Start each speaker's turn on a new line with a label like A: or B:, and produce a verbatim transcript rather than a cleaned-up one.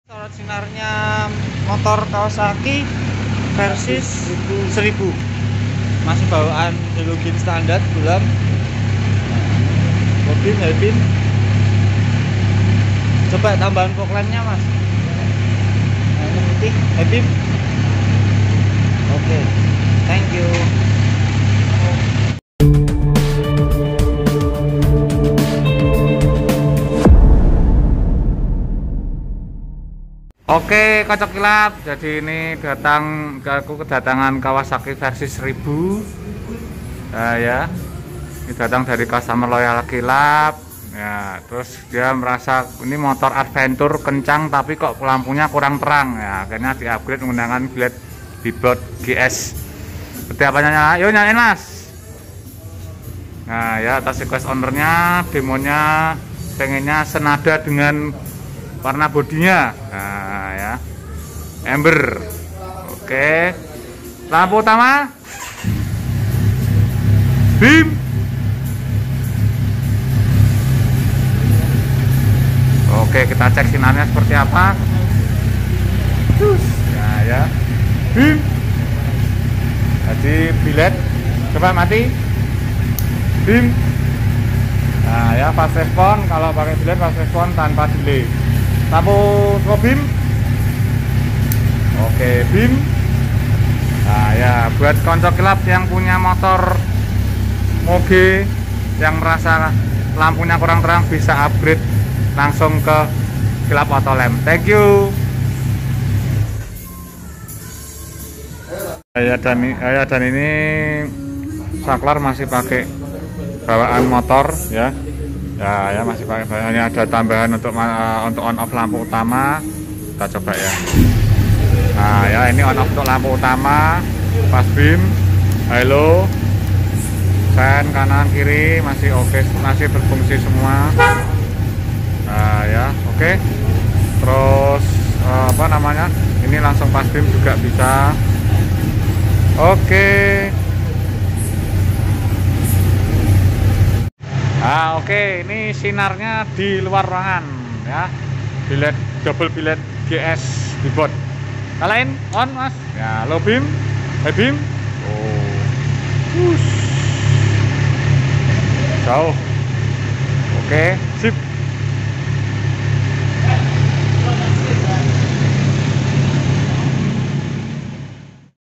A: Sorot sinarnya motor Kawasaki Versys seribu, masih bawaan halogen standar bulan. Bobin, helpin. Coba tambahan poklannya mas. Nah, ini putih, helpin. Oke, thank you. Oke, kocok kilap. Jadi ini datang aku kedatangan Kawasaki Versys seribu. Nah, ya. Ini datang dari customer loyal kilap. Ya, terus dia merasa ini motor adventure kencang tapi kok lampunya kurang terang. Ya, akhirnya di-upgrade menggunakan bilet Bibot G S. Seperti apa nyala? Yuk nyalain, Mas. Nah, ya atas request ownernya, demonya pengennya senada dengan warna bodinya. Nah, ya. Ember. Oke. Lampu utama. Beam. Oke, kita cek sinarnya seperti apa. Terus, ya, ya. Beam. Jadi bilet. Coba mati. Beam. Nah, ya fast respon. Kalau pakai bilet fast respon tanpa delay. Lampu beam. Oke, beam. Nah, ya buat konco kilap yang punya motor moge yang merasa lampunya kurang terang bisa upgrade langsung ke Kilap Auto Lamp. Thank you. Ya dan ya dan ini saklar masih pakai bawaan motor ya. Ya, ya masih pakai bahannya, ada tambahan untuk uh, untuk on off lampu utama. Kita coba ya. Nah, ya ini on off untuk lampu utama, pas beam, halo, sen kanan kiri masih oke, okay, masih berfungsi semua. Nah, ya, oke. Okay. Terus uh, apa namanya? Ini langsung pas beam juga bisa. Oke. Okay. Nah, oke, okay. Ini sinarnya di luar ruangan ya. Bilet double bilet G S Bibot. Nyalain, on mas. Ya, low beam, high beam. Oh, Wush. Jauh. Oke, okay. Sip.